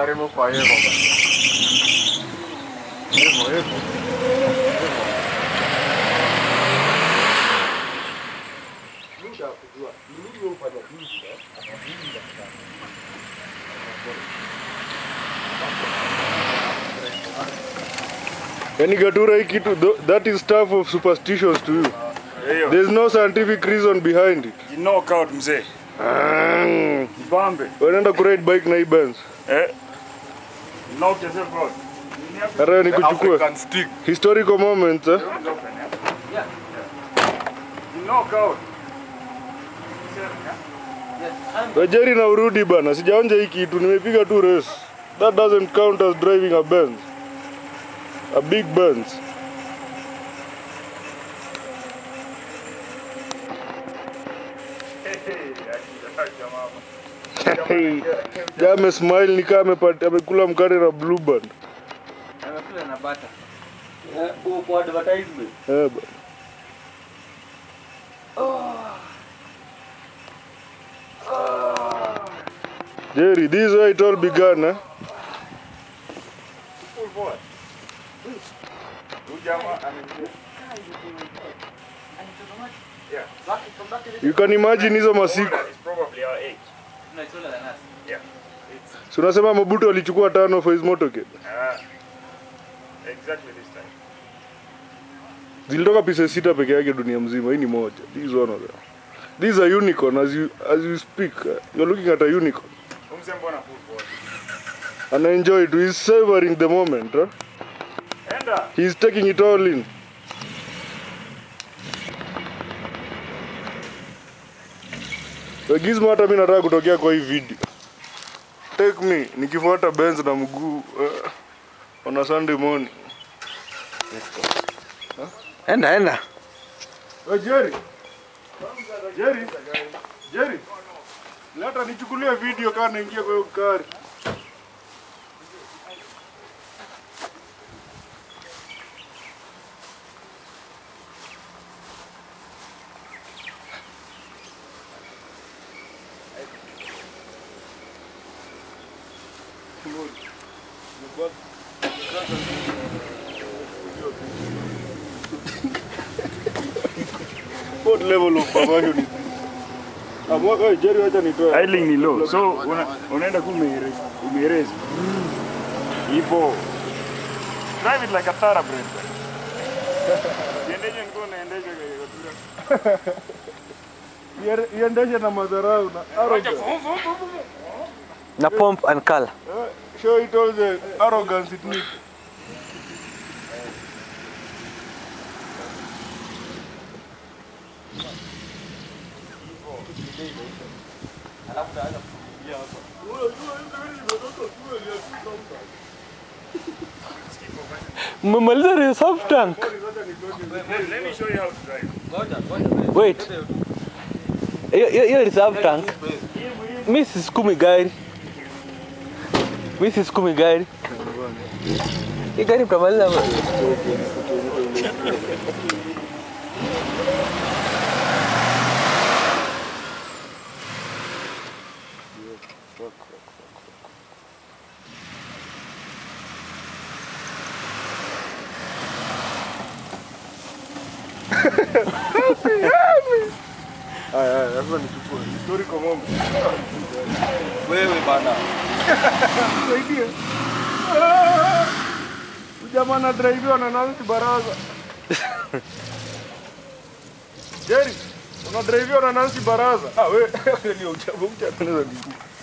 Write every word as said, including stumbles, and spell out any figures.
karibu kwa hivyo bana. Hivyo hivyo. Muda kujua. Ni nini ufanya hivi eh? Yani Gatura hii kitu, that is stuff of superstitions to you. Uh, There's no scientific reason behind it. You knock out mzee. Mm. Bambe. Unaenda kuride bike na hii Benz. Eh? Knock yourself out. Hara ni kuchukua historical moments eh? Yeah. You knock out. Wajeri na urudi bana, sijaonja hii kitu, nimepiga tu race. That doesn't count as driving a Benz. A big Benz. Jame smile ni kama amepata amekula mkate na blue band. Amekula na butter. Eh, huo kwa advertisement. Eh. Oh. Oh. Jerry, this is where it all began, eh? Full boy. Ujama ameingia. Yeah. You can imagine hizo masiku. It's probably our age. No, it's older than us. Yeah. It's So unasema Mobutu alichukua tano for his motorcade. Ah. Exactly this time. Zilitoka pieces sita peke yake dunia mzima, hii ni moja. This is one of them. This is a unicorn as you as you speak. You're looking at a unicorn. Umse mbona full boy. And enjoy it. He's savoring the moment, huh? Enda. He's taking it all in. Gizmo hata mimi nataka kutokea kwa hii video. Take me nikifuata Benz na mguu uh, on a Sunday morning. Let's go. Huh? Enda enda. Hey Jerry. Jerry. Jerry. Leta nichukulie video kana naingia kwa hiyo gari. What level of perversion is this? Amwa hey Jerry acha nitoe. Idling ni low. So una, unaenda kumeerase. Umeerase. Ipo. Drive it like a thoroughbred. Iendeshe niko naendesha kwa Gatura. Iendeshe na madharau na arrogance. Na pump and color. Uh, show it all the arrogance it needs. Mmaliza reserve tank. Let me show you how to drive. Wait. Hiyo reserve tank. Mimi sisikumi gari. Mimi sisikumi gari. Hii gari mtamaliza. Aya, aya, lazima nichukue. Historical moment. Wewe bana. Saidia. Ujamaa na drive na Nancy Baraza. Jerry, una drive na Nancy Baraza. Ah, wewe ndio uchabu uchabu.